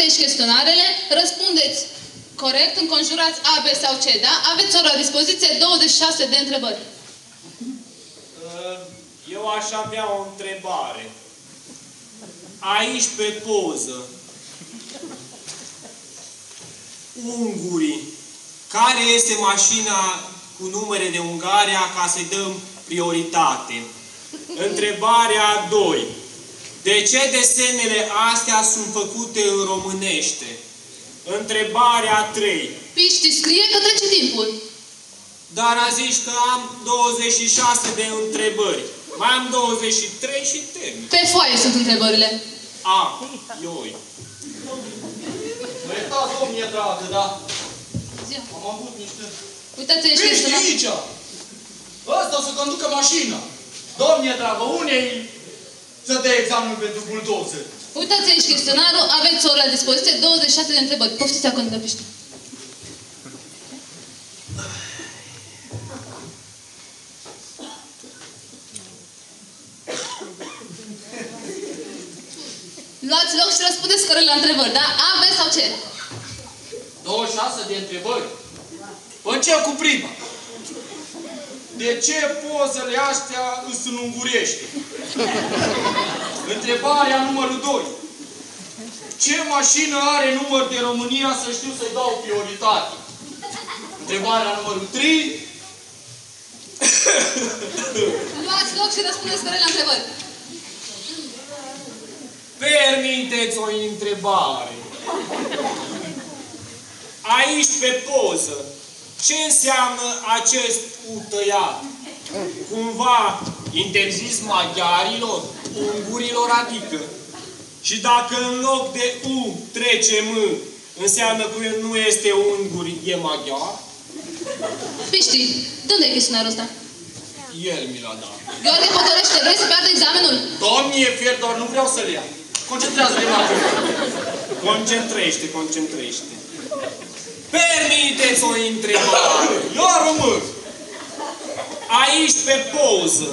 aici chestionarele, răspundeți corect, înconjurați A, B sau C, da? Aveți ori la dispoziție 26 de întrebări. Eu aș avea o întrebare. Aici pe poză, ungurii, care este mașina cu numere de Ungaria ca să-i dăm prioritate? Întrebarea 2. De ce desenele astea sunt făcute în românește? Întrebarea 3. Piști, scrie că trece timpul. Dar a zis că am 26 de întrebări. Mai am 23 și termin. Pe foaie sunt întrebările. A, ioi. Mă iertați, domnie dragă, da? Zia. Am avut niște... Uitați aici Piști chestionar. aici! Ăsta o să conducă mașina. Domnie dragă, unei să dea examen pentru buldozer. Uitați aici chestionarul, aveți ori la dispoziție 26 de întrebări. Poftiți acolo de piște. Luați loc și răspundeți corect la întrebări, da? A, B sau C? 26 de întrebări. Încep cu prima. De ce pozele astea îs în ungurește? Întrebarea numărul 2. Ce mașină are număr de România să știu să-i dau prioritate? Întrebarea numărul 3. Luați loc și răspundeți corect la întrebări. Permiteți o întrebare. Aici pe poză, ce înseamnă acest U tăiat? Cumva interzis maghiarilor, ungurilor adică. Și dacă în loc de U trece M, înseamnă că nu este ungur, e maghiar? Piști, de unde e chestionarul ăsta? El mi l-a dat. Gheorghe Potorește, vrei să piardă examenul? Domnie Fierdor, nu vreau să le ia. Concentrează-te la Concentrește, concentrește. Permiteți o întrebare. Ia rămâs. Aici pe poză,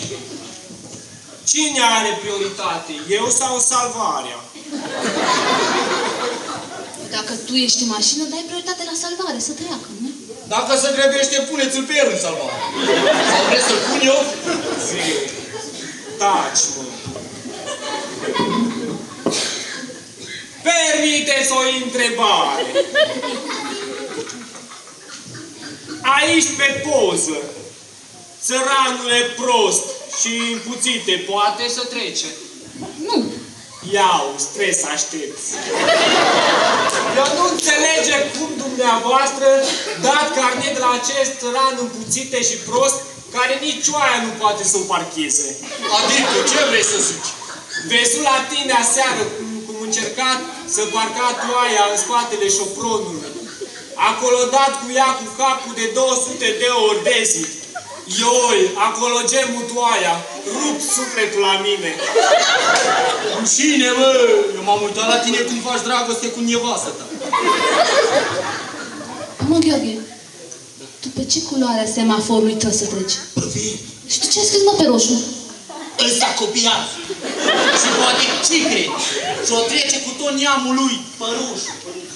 cine are prioritate? Eu sau salvarea? Dacă tu ești în mașină, dai prioritate la salvare, să treacă, nu? Dacă se grăbește, puneți-l pe el în salvare. Sau vreți să-l pun eu? Taci, mă. Permiteți o întrebare. Aici pe poză, țăranule prost și împuțite, poate să trece? Nu. Iau, stres aștepți. Eu nu înțelege cum dumneavoastră dat carnet la acest țăran împuțite și prost, care nici oaia nu poate să o parcheze. Adică, ce vrei să zici? Vezi la tine aseară cum încercat să parca toaia în spatele șopronului. Acolo dat cu ea cu capul de 200 de ori de zi. Ioi, acolo gemul toaia, rup sufletul la mine. Cine, bă? Eu m-am uitat la tine cum faci dragoste cu nevastă ta. Mă, Gheorghe, tu pe ce culoare a semaforului trebuie să treci? Pe verde. Și tu ce ai scris, mă, pe roșu? Ăsta copiat. Și poate cicre. Și o trece cu tot neamul lui. Pe roșu.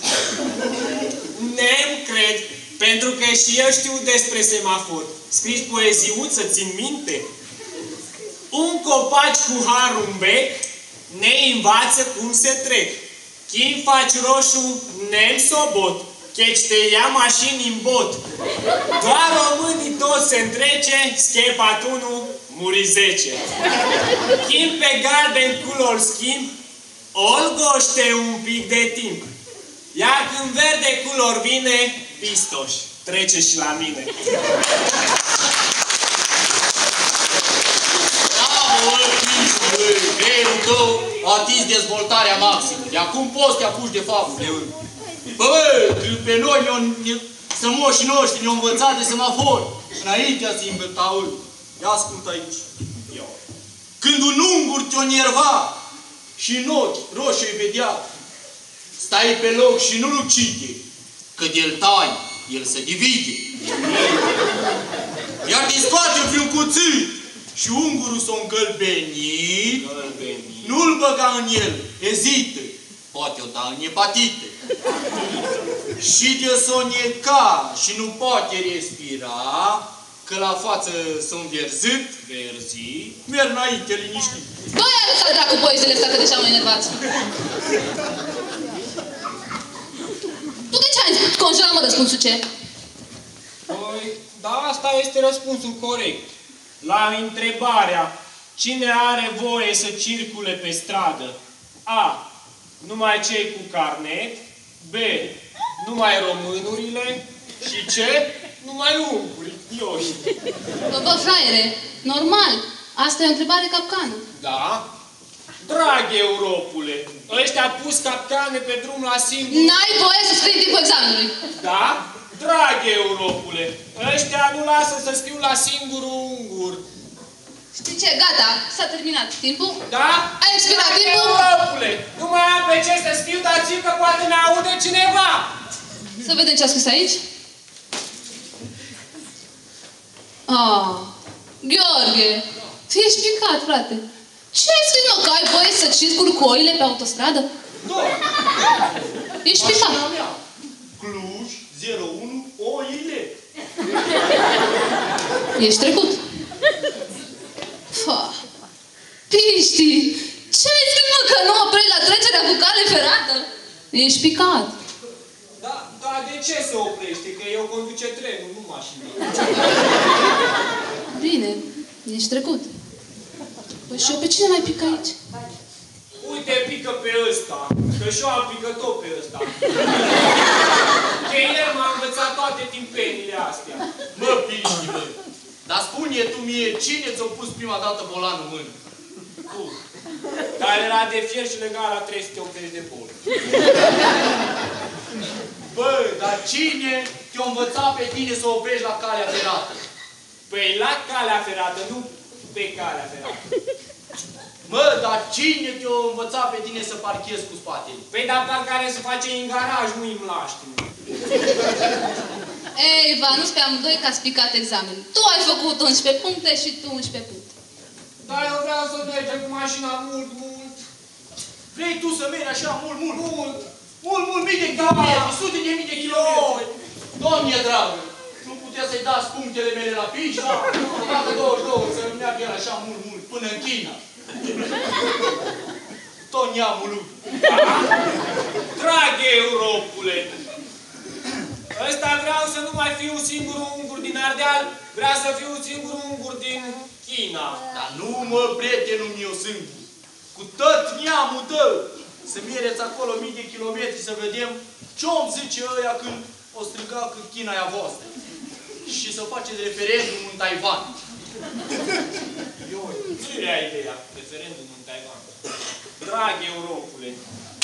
Nem cred, pentru că și eu știu despre semafor. Scris poeziuță, țin minte. Un copac cu harul în bec ne învață cum se trec. Când faci roșu, nem sobot, căci te ia mașini în bot. Doar românii toți se întrece, schepat unul, muri 10. Când pe galben culori schimb, olgoște un pic de timp. Iar când verde culor vine, pistoș, trece și la mine. Bravo, Cristi, băi! Creierul tău a atins dezvoltarea maximă. De acum poți să te apuci de fabule. Bă, pe noi, strămoșii noștri, ne-au învățat de semafor. Înaintea să inventau. Ia ascult aici. Când un ungur te-o nerva și în ochi roșii vedea, stai pe loc și nu-l ucide, că de-l tai, el se divide. Iar te scoate vreun cuțit și ungurul s-o încălbenit, nu-l băga în el, ezită. Poate o da în hepatite. Și de soneca și nu poate respira, că la față sunt verzi, merg înainte liniștit. Băi, arăta dracu poezile astea, că deja mă enervați. Tu de ce ai conjurat, mă, răspunsul ce? Păi, da, asta este răspunsul corect. La întrebarea cine are voie să circule pe stradă? A. Numai cei cu carnet. B. Numai românurile. Și C. Numai unguri. Bă, fraiere, normal. Asta e o întrebare capcană. Da? Drag Europule, ăștia pus capcane pe drum la singur... N-ai voie să scrii în timpul examenului. Da? Drag Europule, ăștia nu lasă să scriu la singurul ungur. Știi ce? Gata, s-a terminat timpul. Da? A expirat timpul. Europule, nu mai am pe ce să scriu, dar țin că poate ne aude cineva. Să vedem ce a scris aici. Ah, Gheorghe, tu ești picat, frate. Ce ai scris, mă, că ai voie să circuli cu oile pe autostradă? Da. Ești picat. Mașina mea. Cluj, 01, oile. Ești trecut. Fa. Piști, ce ai scris, mă, că nu oprești la trecerea cu cale ferată? Ești picat. Da, dar de ce se oprește? Că eu conduce trenul, nu mașina. Bine, ești trecut. Păi și eu pe cine mai pic aici? Uite, pică pe ăsta, că și eu am pică-tot pe ăsta. Că el m-a învățat toate timpenile astea. Mă, Piști, bă. Dar spune tu mie, cine ți-a pus prima dată volanul în mână? Tu. Care era de fier și legat la 380 de boli. Bă, dar cine te-a învățat pe tine să oprești la calea ferată? Păi la calea ferată, nu pe calea ferată. Mă, dar cine te-a învățat pe tine să parchezi cu spatele? Păi dar parcarea se face în garaj, nu în mlaștină. Ei, Ivanus, pe amândoi că ați picat examenul. Tu ai făcut 11 puncte și tu 11 puncte. Dar eu vreau să mergem cu mașina mult. Vrei tu să mergi așa mult, mii de kilometri, sute de mii de kilometri. Doamne dragă, nu putea să-i dați punctele mele la Piști? Da, dacă 22 să meargă el așa mult, până în China. Tot neamul lui. Da? Drag Europule, ăsta vreau să nu mai fiu singurul ungur din Ardeal, vreau să fiu singurul ungur din China. Dar nu mă, prietenul meu singur. Cu tot neamul tău. Să mereți acolo mii de kilometri să vedem ce-om zice ăia când o striga că China e a voastră. Și să faceți referendum în Taiwan. Nu-i rea ideea, referendum în Taiwan. Drag Europule,